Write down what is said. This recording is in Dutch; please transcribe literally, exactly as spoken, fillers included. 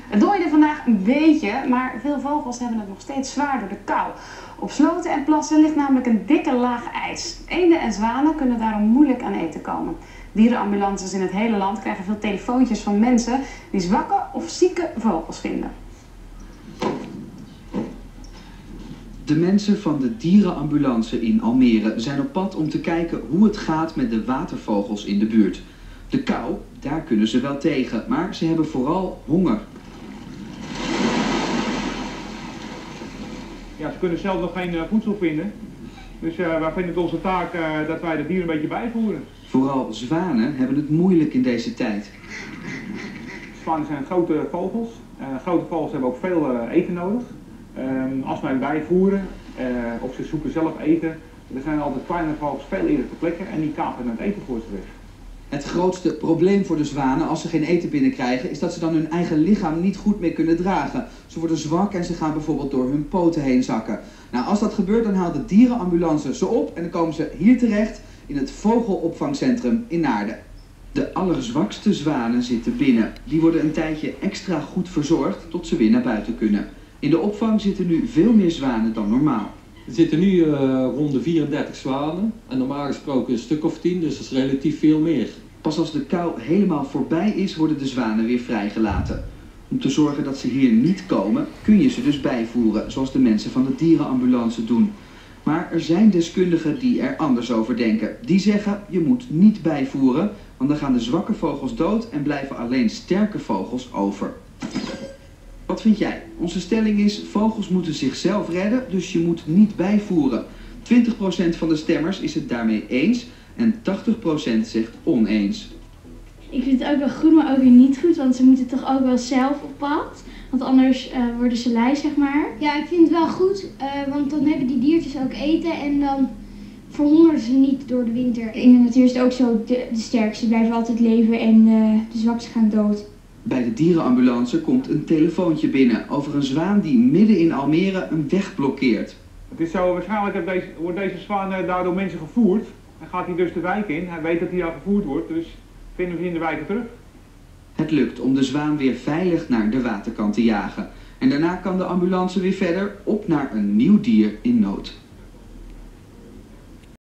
Het dooide vandaag een beetje, maar veel vogels hebben het nog steeds zwaar door de kou. Op sloten en plassen ligt namelijk een dikke laag ijs. Eenden en zwanen kunnen daarom moeilijk aan eten komen. Dierenambulances in het hele land krijgen veel telefoontjes van mensen die zwakke of zieke vogels vinden. De mensen van de dierenambulance in Almere zijn op pad om te kijken hoe het gaat met de watervogels in de buurt. De kou, daar kunnen ze wel tegen, maar ze hebben vooral honger. Ja, ze kunnen zelf nog geen uh, voedsel vinden. Dus uh, wij vinden het onze taak uh, dat wij de dieren een beetje bijvoeren. Vooral zwanen hebben het moeilijk in deze tijd. Zwanen zijn grote vogels. Uh, grote vogels hebben ook veel uh, eten nodig. Um, als wij bijvoeren uh, of ze zoeken zelf eten, er zijn altijd kleine vogels veel eerder ter plekke en die kapen het eten voor ze weg. Het grootste probleem voor de zwanen als ze geen eten binnenkrijgen is dat ze dan hun eigen lichaam niet goed meer kunnen dragen. Ze worden zwak en ze gaan bijvoorbeeld door hun poten heen zakken. Nou, als dat gebeurt dan haalt de dierenambulance ze op en dan komen ze hier terecht in het vogelopvangcentrum in Naarden. De allerzwakste zwanen zitten binnen. Die worden een tijdje extra goed verzorgd tot ze weer naar buiten kunnen. In de opvang zitten nu veel meer zwanen dan normaal. Er zitten nu uh, rond de vierendertig zwanen en normaal gesproken een stuk of tien, dus dat is relatief veel meer. Pas als de kou helemaal voorbij is, worden de zwanen weer vrijgelaten. Om te zorgen dat ze hier niet komen, kun je ze dus bijvoeren, zoals de mensen van de dierenambulance doen. Maar er zijn deskundigen die er anders over denken. Die zeggen, je moet niet bijvoeren, want dan gaan de zwakke vogels dood en blijven alleen sterke vogels over. Wat vind jij? Onze stelling is, vogels moeten zichzelf redden, dus je moet niet bijvoeren. twintig procent van de stemmers is het daarmee eens en tachtig procent zegt oneens. Ik vind het ook wel goed, maar ook weer niet goed, want ze moeten toch ook wel zelf op pad. Want anders uh, worden ze lui, zeg maar. Ja, ik vind het wel goed, uh, want dan hebben die diertjes ook eten en dan verhongeren ze niet door de winter. In de natuur is het ook zo, de, de sterkste blijven altijd leven en uh, de zwakste gaan dood. Bij de dierenambulance komt een telefoontje binnen over een zwaan die midden in Almere een weg blokkeert. Het is zo, waarschijnlijk deze, wordt deze zwaan uh, daardoor mensen gevoerd. Dan gaat hij dus de wijk in, hij weet dat hij daar gevoerd wordt, dus vinden we ze in de wijken terug. Het lukt om de zwaan weer veilig naar de waterkant te jagen. En daarna kan de ambulance weer verder op naar een nieuw dier in nood.